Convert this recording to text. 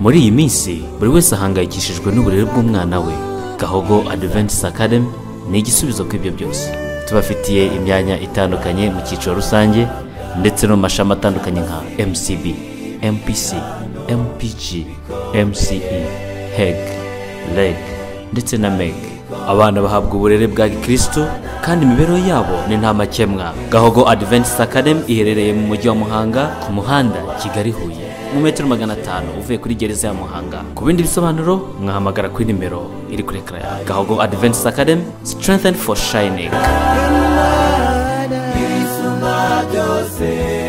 Muri iyi minsi buri wese ahangayikishijwe n'uburere bw'umwana we. Gahogo Adventist Academy ni igisubizo kw'ibyo byose. Tubafitiye imyanya itandukanye mu cyiciro rusange ndetse no mashami atandukanye nka MCB, MPC, MPG, MCE, HEG, LEG ndetse na MEG. Abana bahabwa uburere bwa Kristo kandi imibereho yabo ni nta makemwa. Gahogo Adventist Academy iherereye mu mujyi wa Muhanga ku muhanda Kigali Huye mu metero 500 uvuye kuri gereza ya Muhanga. Ku bindi bisobanuro mwahamagara kuri nimero iri kuri ekara ya Gahogo Adventist Academy, strengthened for shining.